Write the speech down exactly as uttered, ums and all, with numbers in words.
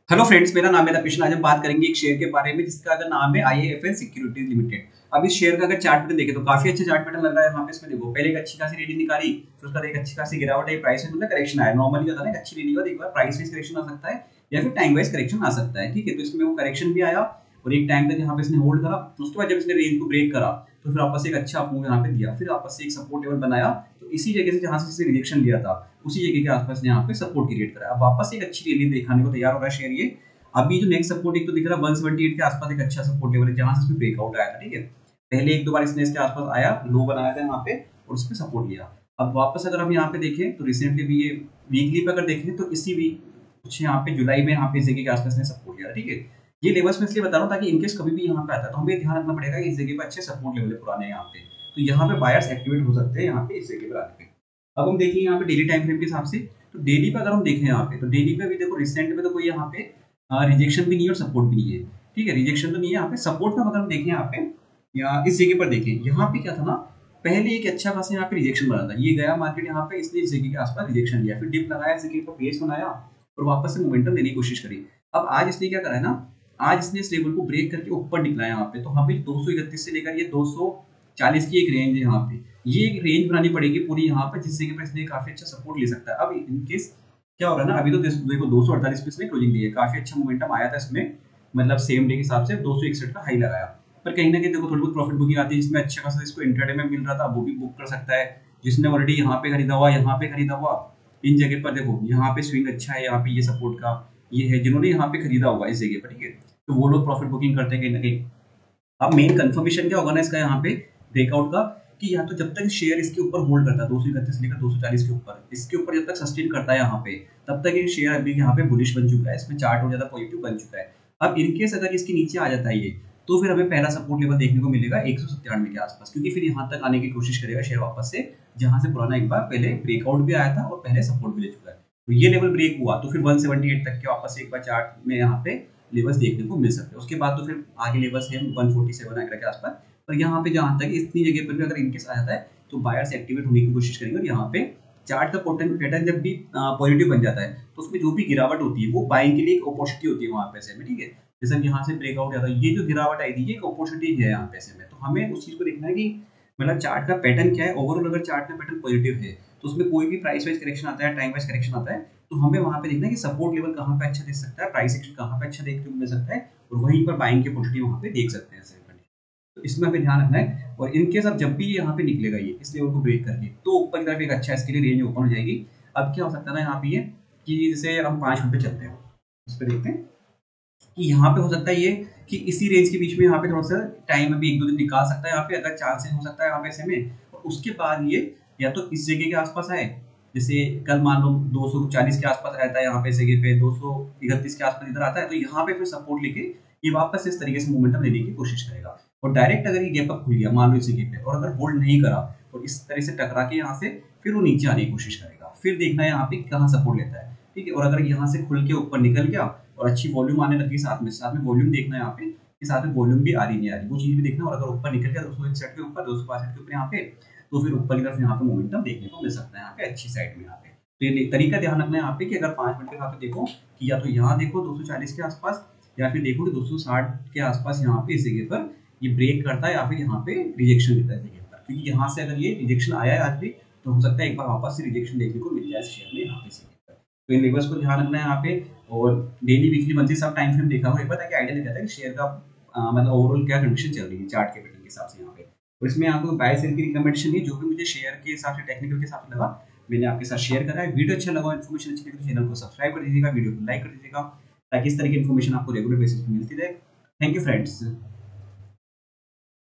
Hello friends, मेरा नाम है तपिश। आज हम बात करेंगे एक शेयर के बारे में जिसका अगर नाम है आईएएफएल सिक्योरिटीज लिमिटेड। अब इस शेयर का अगर चार्ट पैटर्न देखें तो काफी अच्छा चार्ट पैटर्न लग रहा है। यहाँ पे इसमें देखो, पहले एक अच्छी खासी रीडिंग निकाली, फिर उसका एक अच्छी खासी गिरावट आई, प्राइस में मतलब करेक्शन आया। नॉर्मली होता है ना, अच्छी रीडिंग और एक बार प्राइस वाइज करेक्शन आ सकता है या फिर टाइम वाइज करेक्शन आ सकता है। ठीक है, तो इसमें वो करेक्शन भी आया और एक टाइम तक यहाँ पे इसने होल्ड करा। उसके बाद जब इसने रेंज को ब्रेक करा तो फिर वापस एक अच्छा मूव यहाँ पे दिया, फिर वापस से एक सपोर्ट लेवल बनाया। तो इसी जगह से जहाँ से इसने रिजेक्शन लिया था उसी जगह के आसपास यहाँ पे सपोर्ट क्रिएट करा। अब वापस एक अच्छी रैली दिखाने को तैयार हो रहा है शेयर ये। अभी जो नेक्स्ट सपोर्ट एक तो दिख रहा है वन सेवेंटी एट के आसपास एक अच्छा सपोर्ट लेवल है जहां से इसमें ब्रेकआउट आया था। ठीक है, पहले एक दो बार इसने इसके आसपास आया, लो बनाया था यहाँ पे और उस पर सपोर्ट लिया। अब वापस अगर हम यहाँ पे देखें तो रिसेंटली भी ये वीकली पे अगर देखें तो इसी वीक कुछ यहाँ पे जुलाई में यहाँ पे इस जगह के आसपास ने सपोर्ट लिया। ठीक है, ये लेवल्स में इसलिए बता रहा हूँ ताकि इनकेस कभी भी यहाँ पे आता है तो हमें ध्यान रखना पड़ेगा इस जगह पे अच्छे सपोर्ट लेवल है पुराने यहाँ पे, तो यहाँ पे बायर्स एक्टिवेट हो सकते हैं यहाँ पे इस जगह पर आने पे। अब हम देखें यहाँ पे डेली टाइम फ्रेम के हिसाब से, तो डेली पे अगर हम देखें यहाँ पे तो डेली पे भी देखो रिसेंट में तो कोई यहाँ पे रिजेक्शन भी नहीं है और सपोर्ट भी नहीं है। ठीक है, रिजेक्शन तो नहीं है यहाँ पे, सपोर्ट में अगर हम देखें यहाँ पे या इस जगह पर देखें, यहाँ पे क्या था ना, पहले एक अच्छा खासा यहाँ पे रिजेक्शन बना था, ये गया मार्केट यहाँ पे, इसलिए इस जगह के आसपास रिजेक्शन लिया, फिर डिप लगाया, इस जगह पर बेस बनाया और वापस से मोमेंटम देने की कोशिश करी। अब आज इसने क्या करा है ना, आज इसने इस लेवल को ब्रेक करके ऊपर निकला है यहाँ पे, तो हमें दो सौ इकतीस से लेकर ये दो सौ चालीस की एक रेंज है यहाँ पे, ये एक रेंज बनानी पड़ेगी पूरी यहाँ पे जिस जगह पर इसने काफी अच्छा सपोर्ट ले सकता है। अब इनकेस क्या हो रहा है ना, अभी तो देखो दो सौ अड़तालीस पे इसने क्लोजिंग दी है, काफी अच्छा मोमेंटम आया था इसमें, मतलब सेम डे के हिसाब से दो सौ इकसठ का हाई लगाया। पर कहीं ना कहीं देखो थोड़ी बहुत प्रॉफिट बुकिंग आती है जिसमें अच्छा खासा इसको इंट्राडे में मिल रहा था, वो भी बुक कर सकता है। जिसने ऑलरेडी यहाँ पे खरीदा हुआ, यहाँ पे खरीदा हुआ, इन जगह पर देखो यहाँ पे स्विंग अच्छा है, यहाँ पे ये सपोर्ट का ये है, जिन्होंने यहाँ पे खरीदा हुआ इस जगह पर। ठीक है, तो वो लोग प्रॉफिट बुकिंग करते हैं कहीं ना कहीं। अब मेन कंफर्मेशन क्या होगा ना इसका यहाँ पे ब्रेकआउट का, कि या तो जब तक शेयर इसके ऊपर होल्ड करता है दो सौ इकतीस लेकर दो सौ चालीस के ऊपर, इसके ऊपर जब तक सस्टेन करता है यहाँ पे, तब तक ये शेयर अभी यहाँ पे बुलिश बन चुका है, इसमें चार्ट हो ज्यादा पॉजिटिव बन चुका है। अब इनकेस अगर इसके नीचे आ जाता है ये, तो फिर हमें पहला सपोर्ट लेवल देखने को मिलेगा एक सौ सत्तानवे के आसपास, क्योंकि फिर यहाँ तक आने की कोशिश करेगा शेयर वापस से, जहां से पुराना एक बार पहले ब्रेकआउट भी आया था और पहले सपोर्ट भी ले चुका है। तो ये लेवल ब्रेक हुआ तो फिर वन सेवेंटी एट तक के वापस एक बार चार्ट में यहाँ पे लेवल्स देखने को मिल सकते हैं। उसके बाद तो फिर आगे लेवल्स है वन फोर्टी सेवन वगैरह के आसपास। पर यहाँ पे जहाँ तक इतनी जगह पर भी अगर इनकेस आ जाता है तो बायर्स एक्टिवेट होने की कोशिश करेंगे और यहाँ पे चार्ट का पैटर्न जब भी पॉजिटिव बन जाता है तो उसमें जो भी गिरावट होती है वो बाइंग के लिए एक अपॉर्चुनिटी होती है वहाँ पैसे में। ठीक है, जैसे यहाँ से ब्रेकआउट आता है, ये जो गिरावट आई थी ये एक अपॉर्चुनिटी है यहाँ पैसे में, तो हमें उस चीज को देखना है कि मतलब चार्ट का पैटर्न क्या है। ओवरऑल अगर चार्ट का पैटर्न पॉजिटिव है तो उसमें कोई भी प्राइस वाइज करेक्शन आता है, टाइम वाइज करेक्शन आता है, तो हमें वहाँ पे देखना है कि सपोर्ट लेवल कहाँ पे अच्छा दिख सकता है, प्राइस एक्शन कहाँ पे अच्छा देखने को मिल सकता है और वहीं पर बाइंग की अपॉर्चुनिटी वहाँ पे देख सकते हैं। तो इसमें हमें ध्यान रखना है। और इनकेस अब जब भी यहाँ पे निकलेगा ये इस लेवल को ब्रेक करके, तो ऊपर की तरफ एक अच्छा इसके लिए रेंज ओपन हो जाएगी। अब क्या हो सकता है ना यहाँ पे ये, कि जैसे हम पाँच मिनट पे चलते हैं, इस पे देखते हैं कि यहाँ पे हो सकता है ये कि इसी रेंज के बीच में यहाँ पे थोड़ा सा टाइम अभी एक दो दिन निकाल सकता है यहाँ पे, अगर चांसेस हो सकता है यहाँ पे ऐसे में। और उसके बाद ये या तो इस जगह के आसपास आए, जैसे कल मान लो दो सौ चालीस के आसपास रहता है यहाँ पे, इस जगह पे दो सौ इकतीस के आसपास इधर आता है, तो यहाँ पे फिर सपोर्ट लेके ये वापस इस तरीके से मोमेंटम लेने की कोशिश करेगा। और डायरेक्ट अगर ये गैप अप खुल गया मान लो इस जगह पे और अगर होल्ड नहीं करा और इस तरह से टकरा के यहाँ से फिर वो नीचे आने की कोशिश करेगा, फिर देखना है यहाँ पे कहाँ सपोर्ट लेता है। ठीक है, और अगर यहाँ से खुल के ऊपर निकल गया और अच्छी वॉल्यूम आने लगी साथ में साथ में वॉल्यूम देखना है यहाँ पे कि साथ में वॉल्यूम भी आ रही नहीं आ रही, वो चीज भी देखना। और अगर ऊपर निकल गया दो सौ इकसठ के ऊपर, दो सौ बासठ के ऊपर यहाँ पे, तो फिर ऊपर की तरफ यहाँ पे मोमेंटम देखने को मिल सकता है यहाँ पे अच्छी साइड में। यहाँ पे तो ये तरीका ध्यान रखना है यहाँ पे कि अगर पांच मिनट के हिसाब से देखो कि या तो यहाँ देखो दो सौ चालीस के आसपास या फिर देखो कि दो सौ साठ के आसपास यहाँ पे इस जगह पर ये ब्रेक करता है या फिर यहाँ पे रिजेक्शन देता है जगह पर, क्योंकि यहाँ से अगर ये रिजेक्शन आया है आज भी तो हो सकता है एक बार वापस से रिजेक्शन देखने को मिल जाए शेयर में यहाँ पे से। तो इन लेवल्स को ध्यान रखना है यहाँ पे। और डेली वीकली मंथली सब टाइम फ्रेम देखा हो एक बार, ताकि आइडिया लग जाता है कि शेयर का आ, मतलब ओवरऑल क्या कंडीशन चल रही है चार्ट के पैटर्न के हिसाब से यहाँ पे। और इसमें आपको बाय सेल की रिकमेंडेशन नहीं, जो भी मुझे शेयर के हिसाब से टेक्निकल के हिसाब से लगा मैंने आपके साथ शेयर करा है। वीडियो अच्छा लगा, इन्फॉर्मेशन अच्छी लगी तो चैनल को सब्सक्राइब कर दीजिएगा, वीडियो को लाइक कर दीजिएगा, ताकि इस तरह की इन्फॉर्मेशन आपको रेगुलर बेसिस पे मिलती रहे। Thank you friends.